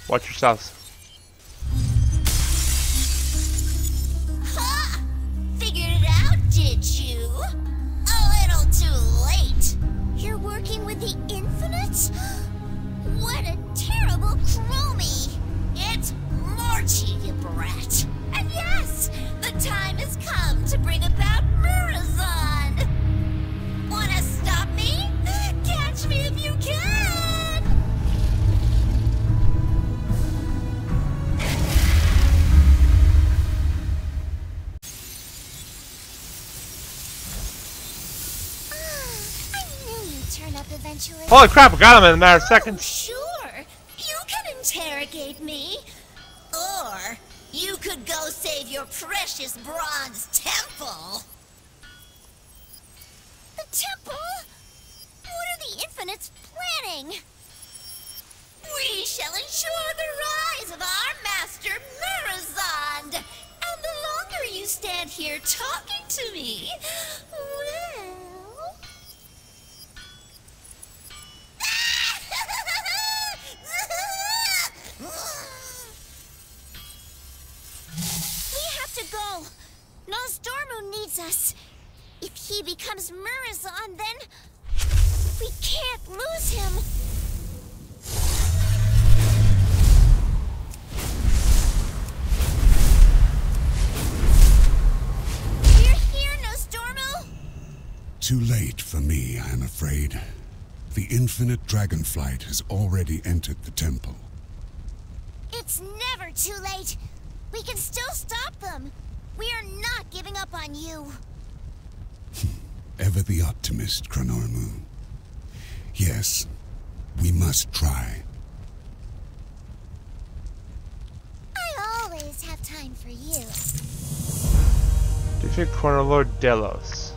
Watch yourselves. Ha! Figured it out, did you? A little too late. You're working with the Infinite? What a terrible crony! It's Marchie, you brat. And yes, the time has come to bring about Murozond. Wanna stop me? Catch me if you can! I knew you'd turn up eventually. Holy crap, I got him in a matter of seconds. Sure, you can interrogate me. Or you could go save your precious bronze temple. The temple? What are the Infinites planning? We shall ensure the rise of our master, Murozond. And the longer you stand here talking to me, well... We have to go. Nosdormu needs us. If he becomes Murozond, then we can't lose him. We're here, Nosdormu. Too late for me, I am afraid. The infinite dragonflight has already entered the temple. It's never too late. We can still stop them. We are not giving up on you. Ever the optimist, Chronormu. Yes, we must try. I always have time for you. Defeat Chronoloord Delos.